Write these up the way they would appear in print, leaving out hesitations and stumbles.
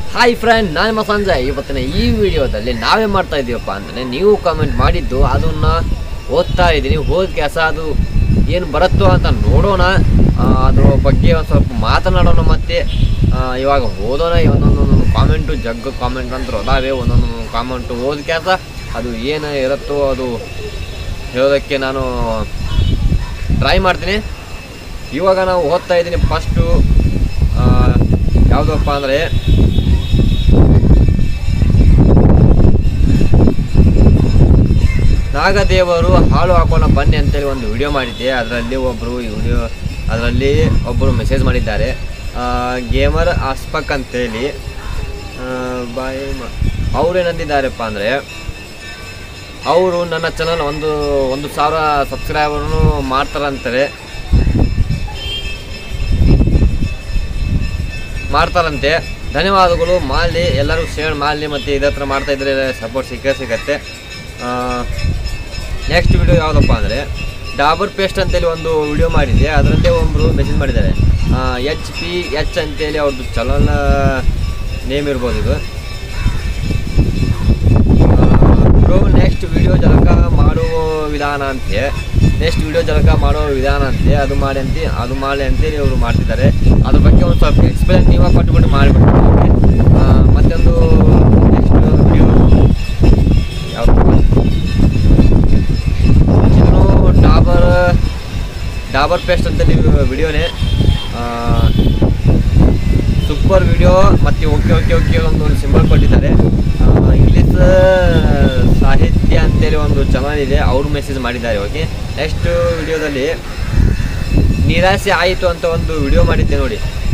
Hi friend, ನಾನು ನಿಮ್ಮ ಸಂಜಯ್. ಇವತ್ತಿನ ಈ ವಿಡಿಯೋದಲ್ಲಿ ನಾವೇನು ಮಾಡ್ತಾ ಇದ್ದೀವಪ್ಪ ಅಂದರೆ, ನೀವು ಕಾಮೆಂಟ್ ಮಾಡಿದ್ದು ಅದನ್ನು ಓದ್ತಾ ಇದ್ದೀನಿ. ಹೋದ ಕೆಲಸ ಅದು ಏನು ಬರುತ್ತೋ ಅಂತ ನೋಡೋಣ, ಅದ್ರ ಬಗ್ಗೆ ಒಂದು ಸ್ವಲ್ಪ ಮಾತನಾಡೋಣ. ಮತ್ತು ಇವಾಗ ಓದೋಣ. ಒಂದೊಂದು ಕಾಮೆಂಟು ಜಗ್ಗು ಕಾಮೆಂಟ್ ಅಂತ ಅದಾವೆ. ಒಂದೊಂದು ಕಾಮೆಂಟು ಓದ ಕೆಲಸ ಅದು ಏನು ಇರುತ್ತೋ ಅದು ಹೇಳೋದಕ್ಕೆ ನಾನು ಟ್ರೈ ಮಾಡ್ತೀನಿ. ಇವಾಗ ನಾವು ಓದ್ತಾ ಇದ್ದೀನಿ. ಫಸ್ಟು ಯಾವುದಪ್ಪ ಅಂದರೆ, ನಾಗದೇವರು ಹಾಳು ಹಾಕೋಣ ಬನ್ನಿ ಅಂತೇಳಿ ಒಂದು ವಿಡಿಯೋ ಮಾಡಿದ್ದೆ. ಅದರಲ್ಲಿ ಒಬ್ಬರು ಮೆಸೇಜ್ ಮಾಡಿದ್ದಾರೆ, ಗೇಮರ್ ಆಸ್ಪಕ್ ಅಂತೇಳಿ. ಅವ್ರೇನಂದಿದ್ದಾರಪ್ಪ ಅಂದರೆ, ಅವರು ನನ್ನ ಚಾನಲ್ 1,000 ಸಬ್ಸ್ಕ್ರೈಬರ್ನು ಮಾಡ್ತಾರಂತೆ. ಧನ್ಯವಾದಗಳು, ಮಾಡಲಿ, ಎಲ್ಲರೂ ಶೇರ್ ಮಾಡಲಿ. ಮತ್ತು ಇದೇ ಥರ ಮಾಡ್ತಾಯಿದ್ರೆ ಸಪೋರ್ಟ್ ಸಿಗತ್ತೆ. ನೆಕ್ಸ್ಟ್ ವಿಡಿಯೋ ಯಾವುದಪ್ಪ ಅಂದರೆ, ಡಾಬರ್ ಪೇಸ್ಟ್ ಅಂತೇಳಿ ಒಂದು ವಿಡಿಯೋ ಮಾಡಿದ್ದೆ. ಅದರಲ್ಲೇ ಒಬ್ಬರು ಮೆಸೇಜ್ ಮಾಡಿದ್ದಾರೆ, HP ಅಂತೇಳಿ ಅವ್ರದ್ದು ಚಾನಲ್ ನೇಮ್ ಇರ್ಬೋದು ಇದು. ನೆಕ್ಸ್ಟ್ ವಿಡಿಯೋ ಜಲಕ ಮಾಡುವ ವಿಧಾನ ಅಂತೆ. ಅದು ಮಾಡಿ ಅಂತೇಳಿ ಅವರು ಮಾಡ್ತಿದ್ದಾರೆ. ಅದ್ರ ಬಗ್ಗೆ ಒಂದು ಸ್ವಲ್ಪ ಎಕ್ಸ್ಪ್ಲೇನ್ ನೀವು ಕೊಟ್ಬಿಟ್ಟು ಮಾಡಿಬಿಡ್ತೀವಿ. ಮತ್ತೊಂದು ನೆಕ್ಸ್ಟ್ ವಿಡಿಯೋ ಯಾವುದು, ಇದನ್ನು ಡಾಬರ್ ಪೇಸ್ಟ್ ಅಂತೇಳಿ ವಿಡಿಯೋನೇ. Super video. ಮತ್ತು ಓಕೆ ಒಂದು ಸಿಂಬಲ್ ಕೊಟ್ಟಿದ್ದಾರೆ. ಇಂಗ್ಲೀಷ್ ಸಾಹಿತ್ಯ ಅಂತೇಳಿ ಒಂದು ಚಾನಲ್ ಇದೆ, ಅವರು ಮೆಸೇಜ್ ಮಾಡಿದ್ದಾರೆ. ಓಕೆ, ನೆಕ್ಸ್ಟ್ ವಿಡಿಯೋದಲ್ಲಿ ನಿರಾಸೆ ಆಯಿತು ಅಂತ ಒಂದು ವಿಡಿಯೋ ಮಾಡಿದ್ದೆ ನೋಡಿ.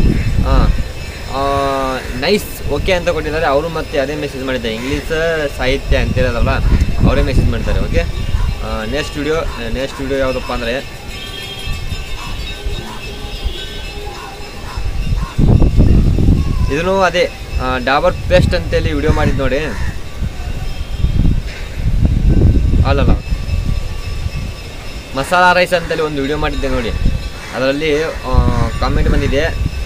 ನೈಸ್ ಓಕೆ ಅಂತ ಕೊಟ್ಟಿದ್ದಾರೆ ಅವರು. ಮತ್ತೆ ಅದೇ ಮೆಸೇಜ್ ಮಾಡಿದ್ದಾರೆ, ಇಂಗ್ಲೀಷ್ ಸಾಹಿತ್ಯ ಅಂತೇಳೋದಲ್ಲ, ಅವರೇ ಮೆಸೇಜ್ ಮಾಡಿದ್ದಾರೆ. ಓಕೆ, ನೆಕ್ಸ್ಟ್ ವಿಡಿಯೋ ಯಾವುದಪ್ಪ ಅಂದರೆ, ಇದನ್ನು ಅದೇ ಡಾಬರ್ ಪೇಸ್ಟ್ ಅಂತೇಳಿ ವಿಡಿಯೋ ಮಾಡಿದ್ದು ನೋಡಿ. ಅಲ್ಲಲ್ಲ, ಮಸಾಲಾ ರೈಸ್ ಅಂತೇಳಿ ಒಂದು ವಿಡಿಯೋ ಮಾಡಿದ್ದೆ ನೋಡಿ. ಅದರಲ್ಲಿ ಕಾಮೆಂಟ್ ಬಂದಿದೆ,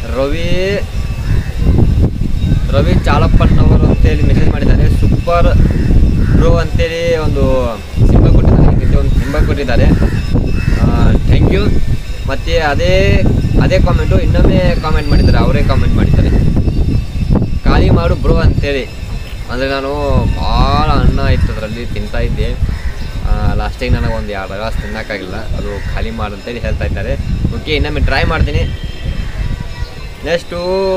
ರವಿ ಚಾಲಪ್ಪನವರು ಅಂತೇಳಿ ಮೆಸೇಜ್ ಮಾಡಿದ್ದಾರೆ. ಸೂಪರ್ ಬ್ರೋ ಅಂತೇಳಿ ಒಂದು ಸಿಂಬಲ್ ಕೊಟ್ಟಿದ್ದಾರೆ. Thank you. ಮತ್ತು ಅದೇ ಕಾಮೆಂಟು ಇನ್ನೊಮ್ಮೆ ಕಾಮೆಂಟ್ ಮಾಡಿದ್ದಾರೆ, ಅವರೇ ಕಾಮೆಂಟ್ ಮಾಡಿದ್ದಾರೆ, ಖಾಲಿ ಮಾಡು ಬ್ರೋ ಅಂತೇಳಿ. ಅಂದರೆ ನಾನು ಭಾಳ ಅನ್ನ ಇತ್ತು ಅದರಲ್ಲಿ ತಿಂತಾಯಿದ್ದೆ. ಲಾಸ್ಟಿಗೆ ನನಗೆ ಒಂದು 2 ಗ್ಲಾಸ್ ತಿನ್ನೋಕ್ಕಾಗಿಲ್ಲ, ಅದು ಖಾಲಿ ಮಾಡು ಅಂತೇಳಿ ಹೇಳ್ತಾ ಇದ್ದಾರೆ. ಓಕೆ, ಇನ್ನೊಮ್ಮೆ ಟ್ರೈ ಮಾಡ್ತೀನಿ. ನೆಕ್ಸ್ಟು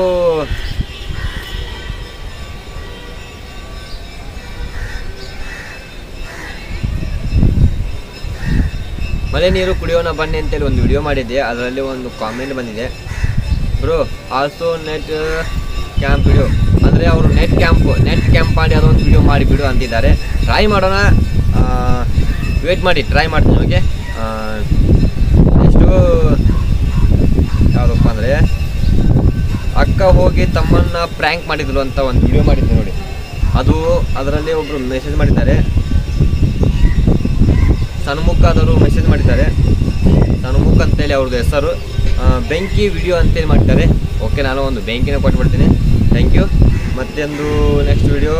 ಮಳೆ ನೀರು ಕುಡಿಯೋಣ ಬನ್ನಿ ಅಂತೇಳಿ ಒಂದು ವಿಡಿಯೋ ಮಾಡಿದ್ದೆ. ಅದರಲ್ಲಿ ಒಂದು ಕಾಮೆಂಟ್ ಬಂದಿದೆ, bro also net camp video. ಅಂದರೆ ಅವರು ನೆಟ್ ಕ್ಯಾಂಪ್ ಮಾಡಿ ಅದೊಂದು ವಿಡಿಯೋ ಮಾಡಿಬಿಡು ಅಂತಿದ್ದಾರೆ. ಟ್ರೈ ಮಾಡೋಣ, ವೇಟ್ ಮಾಡಿ, ಟ್ರೈ ಮಾಡ್ತೀನಿ. ಓಕೆ, ನೆಕ್ಸ್ಟು ಯಾವುದಪ್ಪ ಅಂದರೆ, ಅಕ್ಕ ಹೋಗಿ ತಮ್ಮನ್ನು ಪ್ರ್ಯಾಂಕ್ ಮಾಡಿದ್ರು ಅಂತ ಒಂದು ವಿಡಿಯೋ ಮಾಡಿದ್ದೆ ನೋಡಿ. ಅದರಲ್ಲಿ ಒಬ್ಬರು ಮೆಸೇಜ್ ಮಾಡಿದ್ದಾರೆ, ಸನ್ಮುಖದವರು ಮೆಸೇಜ್ ಮಾಡಿದ್ದಾರೆ. ಸನ್ಮುಖ ಅಂತೇಳಿ ಅವ್ರದ್ದು ಹೆಸರು. ಬೆಂಕಿ ವಿಡಿಯೋ ಅಂತೇಳಿ ಮಾಡಿದ್ದಾರೆ. ಓಕೆ, ನಾನು ಒಂದು ಬೆಂಕಿನ ಕೊಟ್ಬಿಡ್ತೀನಿ. Thank you. ಮತ್ತೊಂದು ನೆಕ್ಸ್ಟ್ ವಿಡಿಯೋ,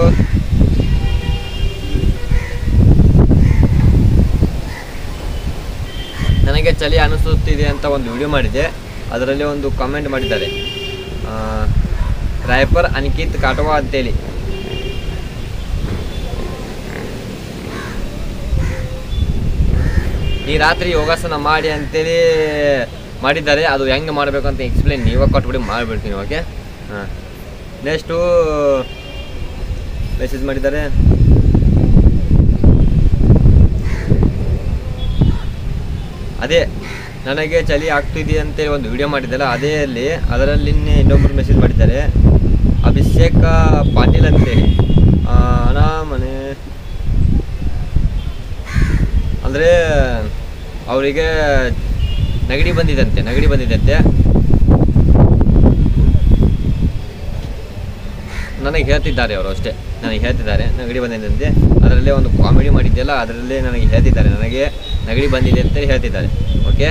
ನನಗೆ ಚಳಿ ಅನಿಸುತ್ತಿದೆ ಅಂತ ಒಂದು ವಿಡಿಯೋ ಮಾಡಿದ್ದೆ. ಅದರಲ್ಲಿ ಒಂದು ಕಾಮೆಂಟ್ ಮಾಡಿದ್ದಾರೆ, ರಾಯಪರ್ ಅನಿಕಿತ್ ಕಾಟವಾ ಅಂತೇಳಿ. ಈ ರಾತ್ರಿ ಯೋಗಾಸನ ಮಾಡಿ ಅಂತೇಳಿ ಮಾಡಿದ್ದಾರೆ. ಅದು ಹೆಂಗೆ ಮಾಡಬೇಕು ಅಂತ ಎಕ್ಸ್ಪ್ಲೇನ್ ನೀವೇ ಕೊಟ್ಬಿಟ್ಟು ಮಾಡಿಬಿಡ್ತೀನಿ. ಓಕೆ, ನೆಕ್ಸ್ಟು ಮೆಸೇಜ್ ಮಾಡಿದ್ದಾರೆ, ಅದೇ ನನಗೆ ಚಳಿ ಆಗ್ತಿದೆ ಅಂತೇಳಿ ಒಂದು ವಿಡಿಯೋ ಮಾಡಿದ್ದಲ್ಲ, ಅದರಲ್ಲಿ ಇನ್ನೊಬ್ಬರು ಮೆಸೇಜ್ ಮಾಡಿದ್ದಾರೆ, ಅಭಿಷೇಕ ಪಾಟೀಲ್ ಅಂತೇಳಿ. ಮನೆ ಅಂದರೆ ಅವರಿಗೆ ನೆಗಡಿ ಬಂದಿದಂತೆ. ನನಗೆ ಹೇಳ್ತಿದ್ದಾರೆ ಅವರು, ಅಷ್ಟೇ ನನಗೆ ಹೇಳ್ತಿದ್ದಾರೆ ನೆಗಡಿ ಬಂದಿದೆ. ಅದರಲ್ಲೇ ಒಂದು ಕಾಮಿಡಿ ಮಾಡಿದ್ದೆಲ್ಲ, ಅದರಲ್ಲೇ ನನಗೆ ಹೇಳ್ತಿದ್ದಾರೆ, ನನಗೆ ನೆಗಡಿ ಬಂದಿದೆ ಅಂತೇಳಿ ಹೇಳ್ತಿದ್ದಾರೆ. ಓಕೆ,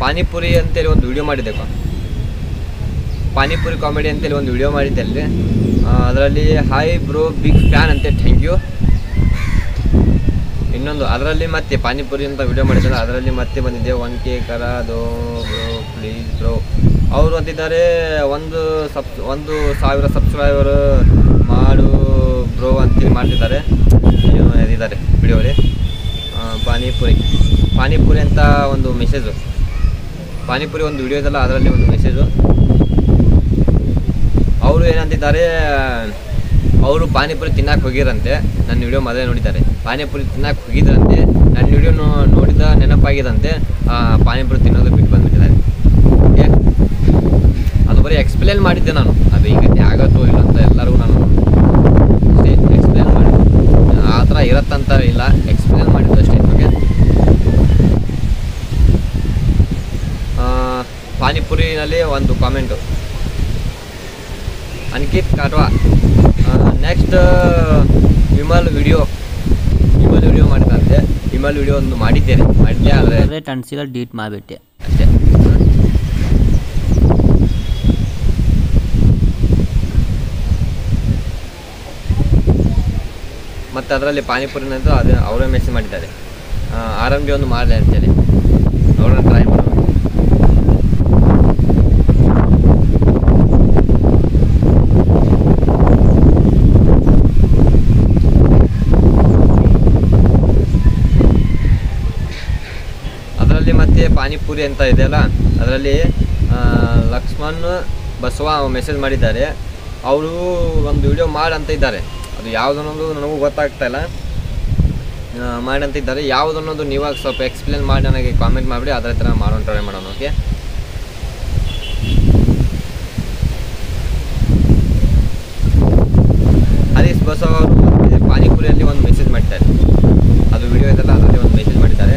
ಪಾನಿಪುರಿ ಅಂತೇಳಿ ಒಂದು ವಿಡಿಯೋ ಮಾಡಿದ್ದೆ, ಪಾನಿಪುರಿ ಕಾಮಿಡಿ ಅಂತೇಳಿ ಒಂದು ವಿಡಿಯೋ ಮಾಡಿದ್ದೆ ಅಲ್ಲಿ. ಅದರಲ್ಲಿ ಹಾಯ್ ಬ್ರೋ ಬಿಗ್ ಫ್ಯಾನ್ ಅಂತೆ, ಥ್ಯಾಂಕ್ ಯು. ಇನ್ನೊಂದು ಅದರಲ್ಲಿ ಮತ್ತೆ ಪಾನಿಪುರಿ ಅಂತ ವಿಡಿಯೋ ಮಾಡಿದ್ದಾರೆ, ಅದರಲ್ಲಿ ಮತ್ತೆ ಬಂದಿದೆ 1K ಕರದೋ ಬ್ರೋ ಪ್ಲೀಸ್ ಬ್ರೋ. ಅವರು ಅಂತಿದ್ದಾರೆ 1,000 ಸಬ್ಸ್ಕ್ರೈಬರ್ ಮಾಡು ಬ್ರೋ ಅಂತೇಳಿ ಮಾಡ್ತಿದ್ದಾರೆ, ಇದ್ದಾರೆ ವಿಡಿಯೋಲಿ. ಪಾನಿಪುರಿ ಅಂತ ಒಂದು ಮೆಸೇಜು, ಪಾನಿಪುರಿ ಒಂದು ವಿಡಿಯೋ ಇದಲ್ಲ ಅದರಲ್ಲಿ ಒಂದು ಮೆಸೇಜು. ಅವರು ಏನಂತಿದ್ದಾರೆ, ಅವರು ಪಾನಿಪುರಿ ತಿನ್ನಕ್ಕೆ ಹೋಗಿರಂತೆ, ನನ್ನ ವಿಡಿಯೋ ಮೊದಲೇ ನೋಡಿದ್ದಾರೆ. ಪಾನಿಪುರಿ ತಿನ್ನಕ್ಕೆ ಹೋಗಿದ್ರಂತೆ, ನನ್ನ ವಿಡಿಯೋ ನೋಡಿದ ನೆನಪಾಗಿದಂತೆ ಪಾನಿಪುರಿ ತಿನ್ನೋದು ಬಿಟ್ಟು ಬಂದುಬಿಟ್ಟಿದ್ದಾರೆ. ಓಕೆ, ಅದು ಬರೀ ಎಕ್ಸ್ಪ್ಲೇನ್ ಮಾಡಿದ್ದೆ ನಾನು, ಅದು ಈಗ ಆಗುತ್ತೋ ಇಲ್ಲ ಅಂತ ಎಲ್ಲರಿಗೂ ನಾನು ಎಕ್ಸ್ಪ್ಲೇನ್ ಮಾಡಿದ್ದೆ. ಆ ಥರ ಇರತ್ತಂತ ಇಲ್ಲ, ಎಕ್ಸ್ಪ್ಲೇನ್ ಮಾಡಿದ್ದು ಅಷ್ಟೇ. ಓಕೆ, ಪಾನಿಪುರಿನಲ್ಲಿ ಒಂದು ಕಾಮೆಂಟು, ಅಂಕಿತ್ ಕಾಟ್ವಾ. ನೆಕ್ಸ್ಟ್ ವಿಮಲ್ ವಿಡಿಯೋ ಮಾಡಿದಂತೆ. ವಿಮಲ್ ವಿಡಿಯೋ ಒಂದು ಮಾಡಿದ್ದೆ ಆದರೆ ಟನ್ಸಿಲ್ಲ ಡಿಲೀಟ್ ಮಾಡಿಬಿಟ್ಟೆ ಅಷ್ಟೇ. ಮತ್ತು ಅದರಲ್ಲಿ ಪಾನಿಪುರಿನಂತೂ ಅದು ಅವರೇ ಮೆಸೇಜ್ ಮಾಡಿದ್ದಾರೆ, RMD ಒಂದು ಮಾಡಿದೆ ಅಂತೇಳಿ, ಅವ್ರನ್ನ ಟ್ರೈ ಮಾಡೋದು. ಅದರಲ್ಲಿ ಮತ್ತೆ ಪಾನಿಪುರಿ ಅಂತ ಇದೆಯಲ್ಲ, ಅದರಲ್ಲಿ ಲಕ್ಷ್ಮಣ್ ಬಸವ ಮೆಸೇಜ್ ಮಾಡಿದ್ದಾರೆ. ಅವರು ಒಂದು ವಿಡಿಯೋ ಮಾಡಂತ ಇದ್ದಾರೆ, ಅದು ಯಾವುದನ್ನೋದು ನನಗೂ ಗೊತ್ತಾಗ್ತಾ ಇಲ್ಲ, ಮಾಡಂತ ಇದ್ದಾರೆ. ಯಾವುದನ್ನೋದು ನೀವಾಗ ಸ್ವಲ್ಪ ಎಕ್ಸ್ಪ್ಲೇನ್ ಮಾಡಿ ನನಗೆ ಕಾಮೆಂಟ್ ಮಾಡಿಬಿಡಿ, ಅದರ ಥರ ಮಾಡೋಣ, ಟ್ರೈ ಮಾಡೋಣ. ಓಕೆ, ಹರೀಶ್ ಬಸವ ಅವರು ಮತ್ತೆ ಪಾನಿಪುರಿಯಲ್ಲಿ ಒಂದು ಮೆಸೇಜ್ ಮಾಡಿದ್ದಾರೆ, ಅದು ವಿಡಿಯೋ ಇದೆಲ್ಲ ಅದರಲ್ಲಿ ಒಂದು ಮೆಸೇಜ್ ಮಾಡಿದ್ದಾರೆ.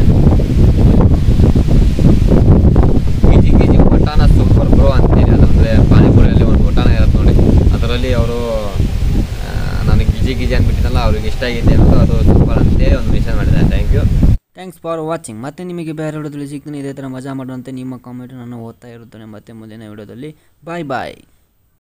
ಗಿಜಿ ಒಟಾನ ಸೂಪರ್ ಬ್ರೋ ಅಂತೇಳಿ, ಅದಂದರೆ ಪಾನಿಪುರಿಯಲ್ಲಿ ಒಂದು ಒಟಾನ ಇರುತ್ತೆ ನೋಡಿ, ಅದರಲ್ಲಿ ಅವರು ನನಗೆ ಗಿಜಿ ಅಂದ್ಬಿಟ್ಟಿದ್ದಲ್ಲ, ಅವ್ರಿಗೆ ಇಷ್ಟ ಆಗಿದೆ ಅಂತ ಅದು ಸೂಪರ್ ಅಂತೇಳಿ ಒಂದು ಮೆಸೇಜ್ ಮಾಡಿದ್ದಾರೆ. Thanks for watching. ಮತ್ತೆ ನಿಮಗೆ ಬೇರೆ ವಿಡಿಯೋದಲ್ಲಿ ಸಿಗ್ತೀನಿ, ಇದೇ ಥರ ಮಜಾ ಮಾಡುವಂತೆ ನಿಮ್ಮ ಕಾಮೆಂಟ್ ನಾನು ಓದ್ತಾ ಇರುತ್ತೇನೆ. ಮತ್ತೆ ಮುಂದಿನ ವಿಡಿಯೋದಲ್ಲಿ ಬಾಯ್.